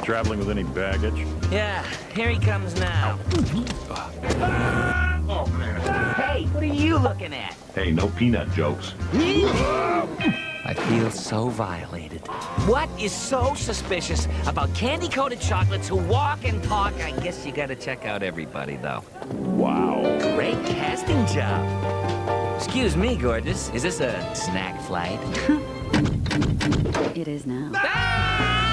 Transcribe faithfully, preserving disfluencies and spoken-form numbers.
Traveling with any baggage? Yeah, here he comes now. Oh, man. Hey, what are you looking at? Hey, no peanut jokes. I feel so violated. What is so suspicious about candy-coated chocolates who walk and talk? I guess you gotta check out everybody, though. Wow. Great casting job. Excuse me, gorgeous. Is this a snack flight? It is now. Ah!